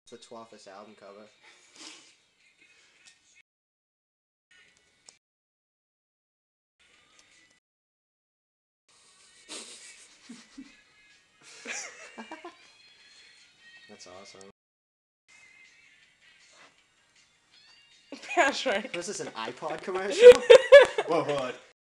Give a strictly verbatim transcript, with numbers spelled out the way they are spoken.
The Twaffus album cover. That's awesome. Patrick. Was this an iPod commercial? Whoa, hold on.